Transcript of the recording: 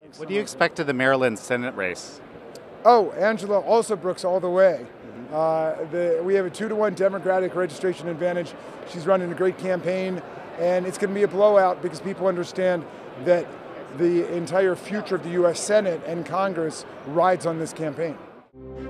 What do you expect of the Maryland Senate race? Oh, Angela Alsobrooks all the way. We have a 2-to-1 Democratic registration advantage. She's running a great campaign, and it's going to be a blowout because people understand that the entire future of the U.S. Senate and Congress rides on this campaign.